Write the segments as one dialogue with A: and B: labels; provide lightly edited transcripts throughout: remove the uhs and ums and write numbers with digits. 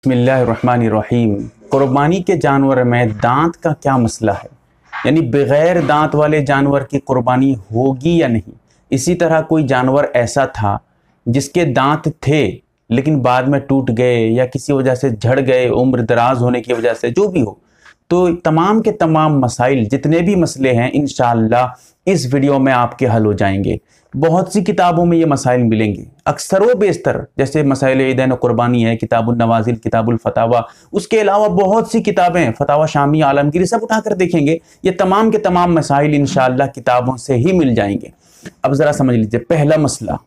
A: बिस्मिल्लाहिर्रहमानिर्रहीम। कुर्बानी के जानवर में दांत का क्या मसला है, यानी बग़ैर दांत वाले जानवर की कुर्बानी होगी या नहीं। इसी तरह कोई जानवर ऐसा था जिसके दांत थे लेकिन बाद में टूट गए या किसी वजह से झड़ गए, उम्र दराज होने की वजह से, जो भी हो, तो तमाम के तमाम मसाइल, जितने भी मसले हैं, इंशाअल्लाह इस वीडियो में आपके हल हो जाएंगे। बहुत सी किताबों में ये मसाइल मिलेंगे, अक्सर व बेशतर, जैसे मसाइल ईदैन कुर्बानी है, किताबुल नवाजिल, किताबुल फतावा, उसके अलावा बहुत सी किताबें, फतावा शामी, आलमगीरी, सब उठाकर देखेंगे, ये तमाम के तमाम मसाइल इंशाअल्लाह किताबों से ही मिल जाएंगे। अब ज़रा समझ लीजिए, पहला मसला,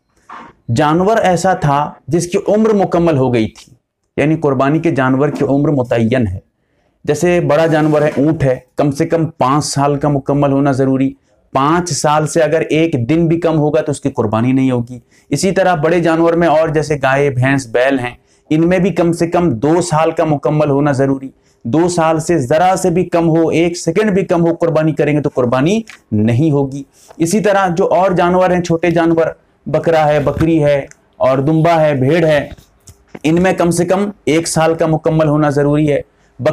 A: जानवर ऐसा था जिसकी उम्र मुकम्मल हो गई थी, यानी कुर्बानी के जानवर की उम्र मुतय्यन है। जैसे बड़ा जानवर है, ऊँट है, कम से कम 5 साल का मुकम्मल होना ज़रूरी। 5 साल से अगर एक दिन भी कम होगा तो उसकी कुर्बानी नहीं होगी। इसी तरह बड़े जानवर में और जैसे गाय, भैंस, बैल हैं, इनमें भी कम से कम 2 साल का मुकम्मल होना ज़रूरी। 2 साल से ज़रा से भी कम हो, 1 सेकंड भी कम हो, कुर्बानी करेंगे तो कुर्बानी नहीं होगी। इसी तरह जो और जानवर हैं, छोटे जानवर, बकरा है, बकरी है और दुम्बा है, भेड़ है, इनमें कम से कम 1 साल का मुकम्मल होना ज़रूरी है।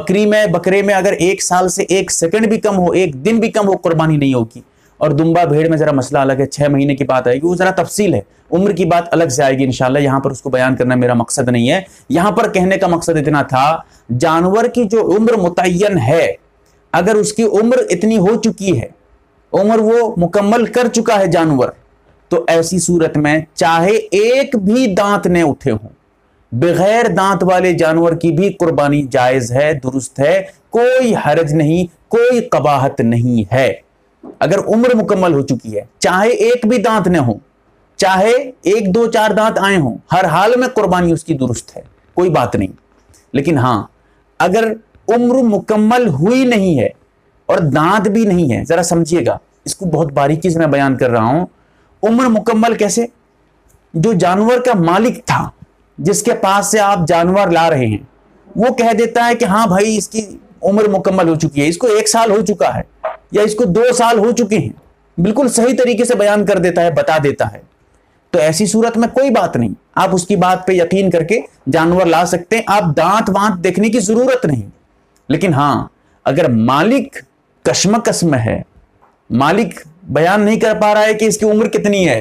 A: बकरे में अगर 1 साल से 1 सेकंड भी कम हो, 1 दिन भी कम हो, कुर्बानी नहीं होगी। और दुम्बा, भेड़ में ज़रा मसला अलग है, 6 महीने की बात आएगी, वो ज़रा तफसील है, उम्र की बात अलग से आएगी इंशाल्लाह। यहाँ पर उसको बयान करना मेरा मकसद नहीं है। यहाँ पर कहने का मकसद इतना था, जानवर की जो उम्र मुतय्यन है, अगर उसकी उम्र इतनी हो चुकी है, उम्र वो मुकम्मल कर चुका है जानवर, तो ऐसी सूरत में चाहे एक भी दांत न उठे हों, बगैर दांत वाले जानवर की भी कुर्बानी जायज़ है, दुरुस्त है, कोई हरज नहीं, कोई कबाहत नहीं है। अगर उम्र मुकम्मल हो चुकी है, चाहे एक भी दांत न हो, चाहे 1, 2, 4 दांत आए हों, हर हाल में कुर्बानी उसकी दुरुस्त है, कोई बात नहीं। लेकिन हाँ, अगर उम्र मुकम्मल हुई नहीं है और दांत भी नहीं है, जरा समझिएगा, इसको बहुत बारीकी से मैं बयान कर रहा हूं। उम्र मुकम्मल कैसे? जो जानवर का मालिक था, जिसके पास से आप जानवर ला रहे हैं, वो कह देता है कि हाँ भाई, इसकी उम्र मुकम्मल हो चुकी है, इसको 1 साल हो चुका है या इसको 2 साल हो चुके हैं, बिल्कुल सही तरीके से बयान कर देता है, बता देता है, तो ऐसी सूरत में कोई बात नहीं, आप उसकी बात पे यकीन करके जानवर ला सकते हैं, आप दांत वांत देखने की जरूरत नहीं। लेकिन हाँ, अगर मालिक कशमकश में है, मालिक बयान नहीं कर पा रहा है कि इसकी उम्र कितनी है,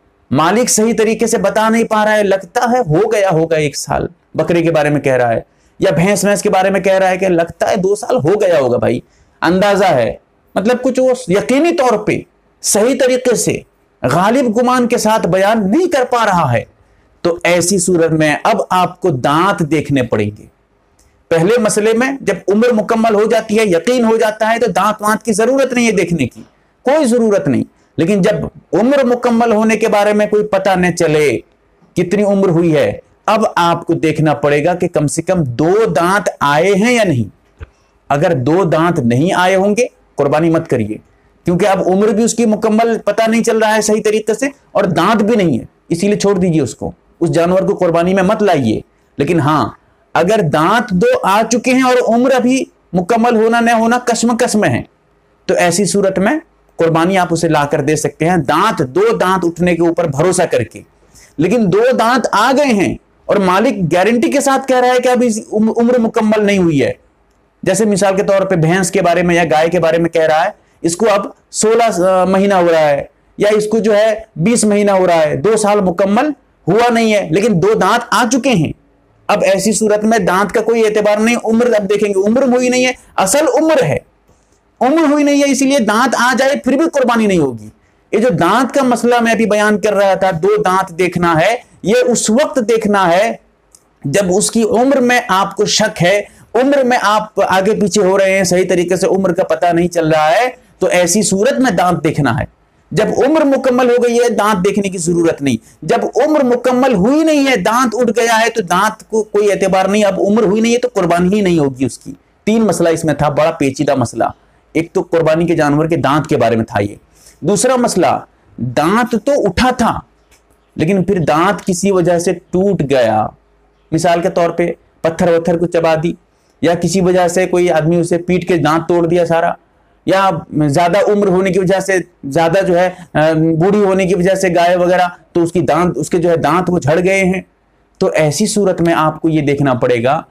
A: मालिक सही तरीके से बता नहीं पा रहा है, लगता है हो गया होगा 1 साल, बकरे के बारे में कह रहा है, या भैंस के बारे में कह रहा है कि लगता है 2 साल हो गया होगा, भाई अंदाजा है, मतलब कुछ वो यकीनी तौर पे सही तरीके से गालिब गुमान के साथ बयान नहीं कर पा रहा है, तो ऐसी सूरत में अब आपको दांत देखने पड़ेंगे। पहले मसले में जब उम्र मुकम्मल हो जाती है, यकीन हो जाता है, तो दांत वांत की जरूरत नहीं है देखने की, कोई जरूरत नहीं। लेकिन जब उम्र मुकम्मल होने के बारे में कोई पता न चले कितनी उम्र हुई है, अब आपको देखना पड़ेगा कि कम से कम 2 दांत आए हैं या नहीं। अगर 2 दांत नहीं आए होंगे, कुर्बानी मत करिए, क्योंकि अब उम्र भी उसकी मुकम्मल पता नहीं चल रहा है सही तरीके से, और दांत भी नहीं है, इसीलिए छोड़ दीजिए उसको, उस जानवर को कुर्बानी में मत लाइए। लेकिन हाँ, अगर दांत 2 आ चुके हैं और उम्र अभी मुकम्मल होना न होना कश्मकश में है, तो ऐसी सूरत में कुर्बानी आप उसे लाकर दे सकते हैं, 2 दांत उठने के ऊपर भरोसा करके। लेकिन 2 दांत आ गए हैं और मालिक गारंटी के साथ कह रहा है कि अभी उम्र मुकम्मल नहीं हुई है, जैसे मिसाल के तौर पे भैंस के बारे में या गाय के बारे में कह रहा है, इसको अब 16 महीना हो रहा है, या इसको जो है 20 महीना हो रहा है, 2 साल मुकम्मल हुआ नहीं है, लेकिन 2 दांत आ चुके हैं। अब ऐसी सूरत में दांत का कोई एतबार नहीं, उम्र अब देखेंगे, उम्र हुई नहीं है, असल उम्र है, उम्र हुई नहीं है, इसीलिए दांत आ जाए फिर भी कुर्बानी नहीं होगी। ये जो दांत का मसला मैं अभी बयान कर रहा था, 2 दांत देखना है, ये उस वक्त देखना है जब उसकी उम्र में आपको शक है, उम्र में आप आगे पीछे हो रहे हैं, सही तरीके से उम्र का पता नहीं चल रहा है, तो ऐसी सूरत में दांत देखना है। जब उम्र मुकम्मल हो गई है, दांत देखने की जरूरत नहीं। जब उम्र मुकम्मल हुई नहीं है, दांत उठ गया है, तो दांत को कोई एतबार नहीं, अब उम्र हुई नहीं है तो कुर्बानी ही नहीं होगी उसकी। 3 मसला इसमें था, बड़ा पेचीदा मसला। एक तो कुर्बानी के जानवर के दांत के बारे में था ये। दूसरा मसला, दांत तो उठा था लेकिन फिर दांत किसी वजह से टूट गया, मिसाल के तौर पे पत्थर वत्थर को चबा दी, या किसी वजह से कोई आदमी उसे पीट के दांत तोड़ दिया सारा, या ज्यादा उम्र होने की वजह से, ज्यादा जो है बूढ़ी होने की वजह से गाय वगैरह, तो उसकी दांत, उसके जो है दांत वो झड़ गए हैं, तो ऐसी सूरत में आपको ये देखना पड़ेगा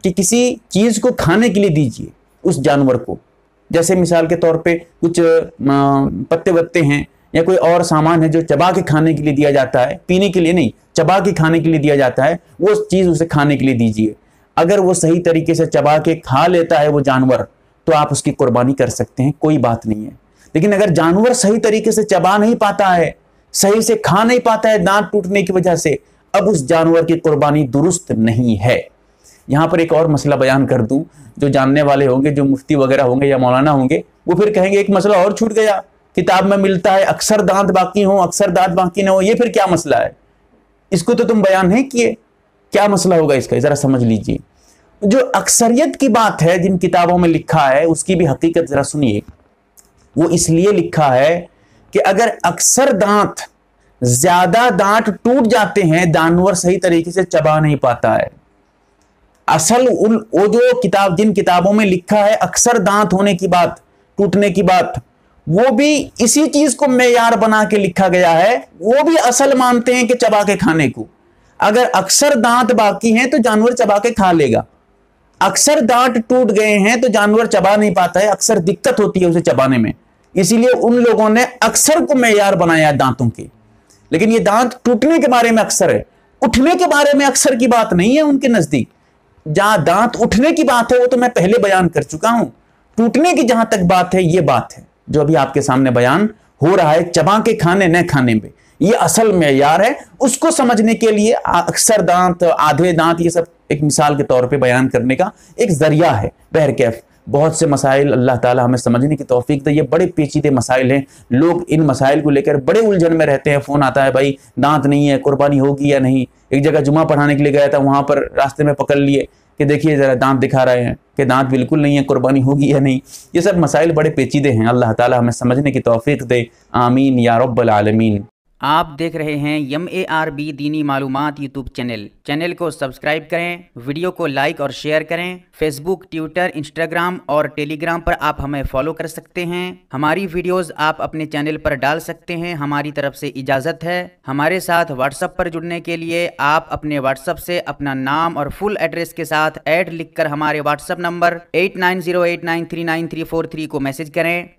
A: कि किसी चीज को खाने के लिए दीजिए उस जानवर को, जैसे मिसाल के तौर पे कुछ पत्ते वत्ते हैं या कोई और सामान है जो चबा के खाने के लिए दिया जाता है, पीने के लिए नहीं, चबा के खाने के लिए दिया जाता है, वो चीज उसे खाने के लिए दीजिए। अगर वो सही तरीके से चबा के खा लेता है वो जानवर, तो आप उसकी कुर्बानी कर सकते हैं, कोई बात नहीं है। लेकिन अगर जानवर सही तरीके से चबा नहीं पाता है, सही से खा नहीं पाता है दांत टूटने की वजह से, अब उस जानवर की कुर्बानी दुरुस्त नहीं है। यहां पर एक और मसला बयान कर दूं, जो जानने वाले होंगे, जो मुफ्ती वगैरह होंगे या मौलाना होंगे, वो फिर कहेंगे एक मसला और छूट गया, किताब में मिलता है अक्सर दांत बाकी हो, अक्सर दांत बाकी ना हो, ये फिर क्या मसला है? इसको तो तुम बयान नहीं किए, क्या मसला होगा इसका, जरा समझ लीजिए। जो अक्सरियत की बात है जिन किताबों में लिखा है, उसकी भी हकीकत जरा सुनिए। वो इसलिए लिखा है कि अगर अक्सर दांत, ज्यादा दांत टूट जाते हैं, जानवर सही तरीके से चबा नहीं पाता है। असल वो जो किताब, जिन किताबों में लिखा है अक्सर दांत होने की बात, टूटने की बात, वो भी इसी चीज को मेयार बना के लिखा गया है। वो भी असल मानते हैं कि चबा के खाने को। अगर अक्सर दांत बाकी हैं तो जानवर चबा के खा लेगा, अक्सर दांत टूट गए हैं तो जानवर चबा नहीं पाता है, अक्सर दिक्कत होती है उसे चबाने में, इसीलिए उन लोगों ने अक्सर को मेयार बनाया दांतों के। लेकिन ये दांत टूटने के बारे में अक्सर है, उठने के बारे में अक्सर की बात नहीं है उनके नजदीक। जहां दांत उठने की बात है वो तो मैं पहले बयान कर चुका हूं, टूटने की जहां तक बात है, ये बात है जो अभी आपके सामने बयान हो रहा है, चबा के खाने न खाने में, ये असल मेयार है। उसको समझने के लिए अक्सर दांत, आधे दांत, ये सब एक मिसाल के तौर पे बयान करने का एक जरिया है। बहरकैफ बहुत से मसाइल अल्लाह ताला हमें समझने की तौफीक दे, ये बड़े पेचीदे मसाइल हैं, लोग इन मसाइल को लेकर बड़े उलझन में रहते हैं। फोन आता है, भाई दांत नहीं है, कुर्बानी होगी या नहीं। एक जगह जुमा पढ़ाने के लिए गया था, वहां पर रास्ते में पकड़ लिए कि देखिए जरा दांत दिखा रहे हैं कि दांत बिल्कुल नहीं है, कुर्बानी होगी या नहीं। ये सब मसाइल बड़े पेचीदे हैं, अल्लाह ताला हमें समझने की तौफीक दे, आमीन या रब्बल आलमीन।
B: आप देख रहे हैं MARB दीनी मालूमात यूट्यूब चैनल को सब्सक्राइब करें, वीडियो को लाइक और शेयर करें। फेसबुक, ट्विटर, इंस्टाग्राम और टेलीग्राम पर आप हमें फॉलो कर सकते हैं। हमारी वीडियोस आप अपने चैनल पर डाल सकते हैं, हमारी तरफ से इजाज़त है। हमारे साथ व्हाट्सएप पर जुड़ने के लिए आप अपने व्हाट्सएप से अपना नाम और फुल एड्रेस के साथ ऐड लिखकर हमारे व्हाट्सएप नंबर 8908939343 को मैसेज करें।